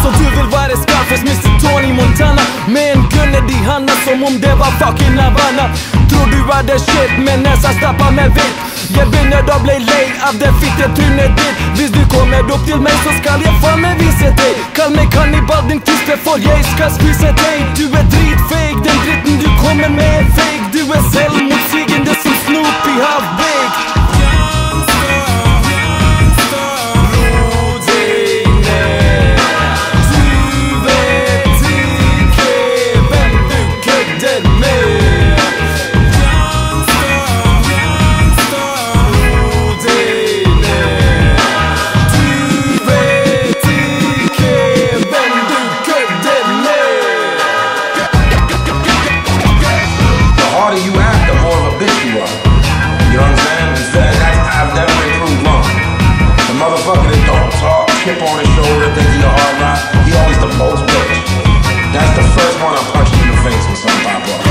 Så du vill vara Scarface, Mr. Tony Montana, med en gun i handen som om det var fucking Havana. Tror du är det shit, men nästan stappar med vitt. Jag vinner då blir lej av det fittetrynet ditt. Hvis du kommer upp till mig så ska jag fan med visa dig. Kall mig kannibal, din tysta för jag ska spisa dig. Du är dritfake, den dritten du kommer med är fake. Du är självmotsigande som Snoopy halvväg. Chip on his shoulder, think he a hard rock. He always the most bitch. That's the first one I punch him in the face with some pop up.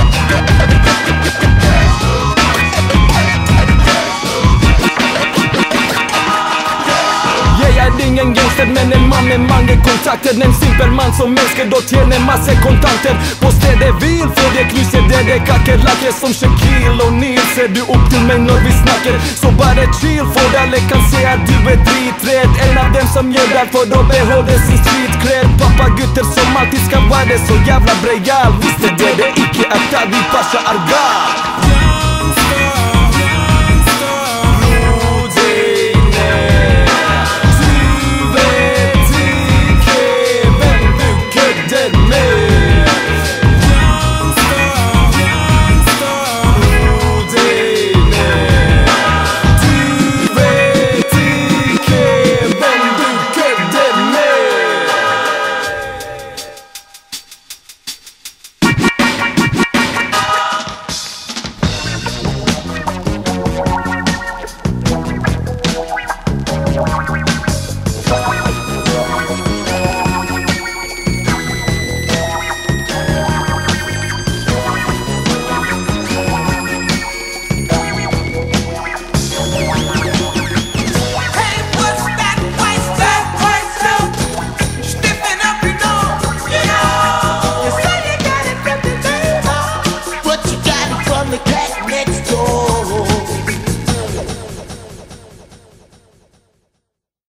Jag är ingen gangster men en man med många kontakter. En simpel man som älskar då tjänar massa kontanter. På stället vill för det knyser där det kackerlackor som Shaquille O'Neal. Ser du upp till mig när vi snackar så bara chill, för alla kan se att du är driträdd. En av dem som gör därför då behåller sin street cred. Pappagutter som alltid ska vara det så jävla brejal. Visste det icke att vi pascha argal.